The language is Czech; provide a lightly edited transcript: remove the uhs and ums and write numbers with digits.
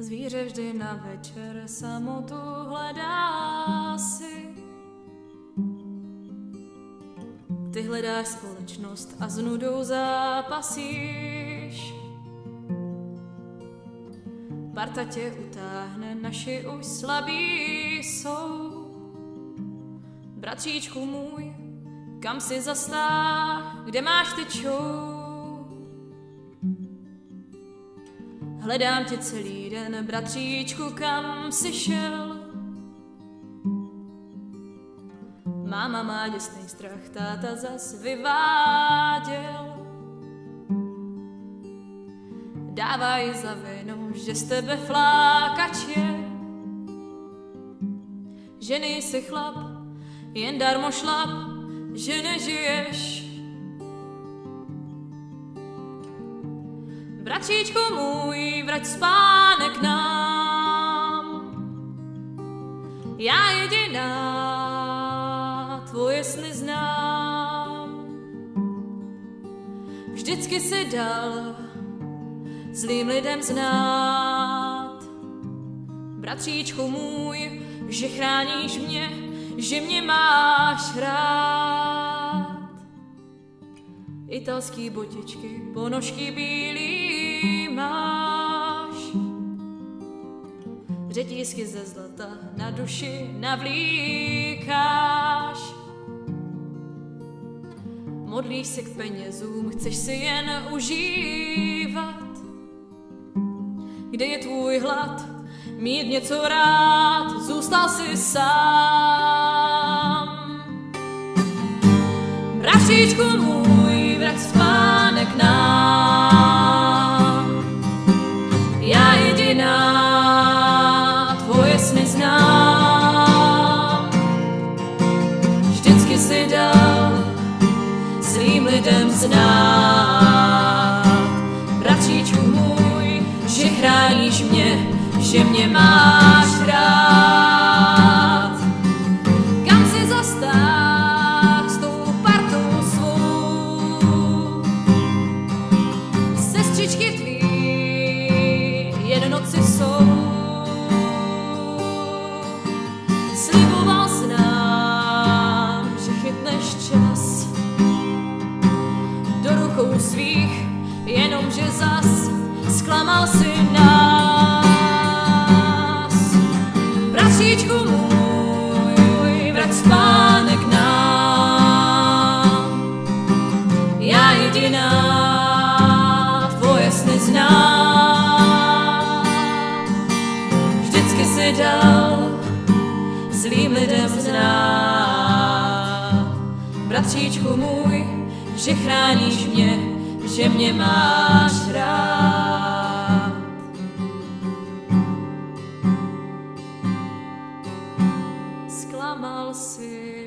Zvíře vždy na večer samotu hledá si. Ty hledáš společnost a s nudou zápasíš. Parta tě utáhne, naši už slabí jsou. Bratříčku můj, kam si zastáh, kde máš ty čou? Hledám tě celý den, bratříčku, kam jsi šel? Máma má děsnej strach, táta zas vyváděl. Dávaj za vinu, že z tebe flákač je. Že nejsi chlap, jen darmo šlap, že nežiješ. Bratříčku můj, vrať spánek nám. Já jediná tvoje sny znám. Vždycky si dal zlým lidem znát. Bratříčku můj, že chráníš mě, že mě máš rád. Italský botičky, ponožky bílý máš. Řetízky ze zlata na duši navlíkáš. Modlíš se k penězům, chceš si jen užívat. Kde je tvůj hlad, mít něco rád, zůstal jsi sám. Bratříčku můj, vrať spánek nám. Já jediná tvoje sny znám. Vždycky si dal zlým lidem znát. Bratříčku můj, že chráníš mě, že mě máš rád. Kam si zastáh s tou partou svou? Sestřičky tvý jen noci jsou. Sliboval jsi nám, že chytneš čas do rukou svých, jenomže zas zklamal si nás. Bratříčku můj, vrať spánek nám. Já jediná tvoje sny znám. Vždycky si dal zlým lidem znát. Bratříčku můj, že chráníš mě, že mě máš rád. Zklamal si